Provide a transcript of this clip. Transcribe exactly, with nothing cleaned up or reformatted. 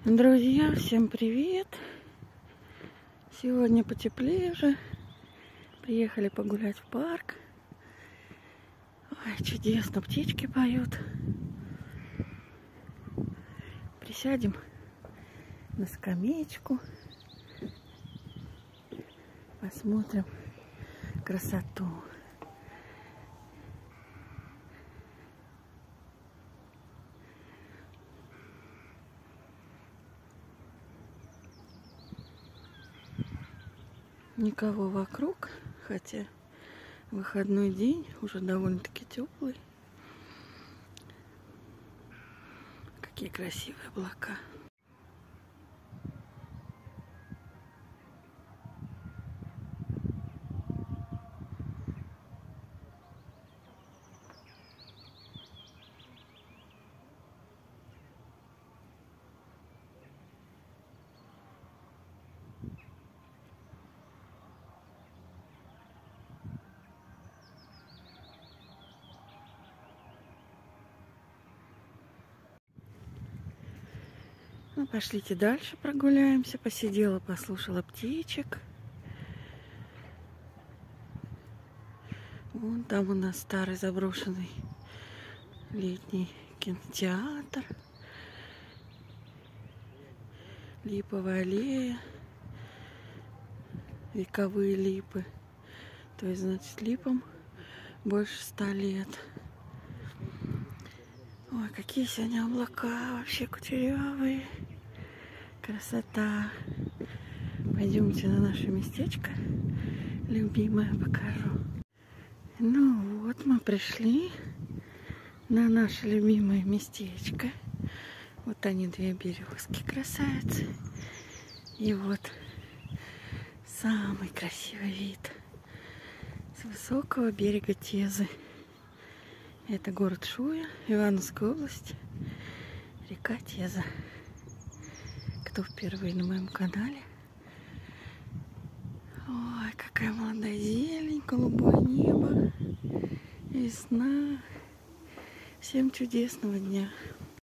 Друзья, всем привет! Сегодня потеплее же. Приехали погулять в парк. Ой, чудесно, птички поют. Присядем на скамеечку. Посмотрим красоту. Никого вокруг, хотя выходной день, уже довольно-таки теплый. Какие красивые облака. Ну, пошлите дальше прогуляемся. Посидела, послушала птичек. Вон там у нас старый заброшенный летний кинотеатр. Липовая аллея. Вековые липы. То есть, значит, липам больше ста лет. Ой, какие сегодня облака, вообще кучерявые. Красота. Пойдемте на наше местечко любимое, покажу. Ну вот, мы пришли на наше любимое местечко. Вот они, две березки, красавицы. И вот самый красивый вид с высокого берега Тезы. Это город Шуя, Ивановская область, река Теза. Кто впервые на моем канале? Ой, какая молодая зелень, голубое небо, весна. Всем чудесного дня!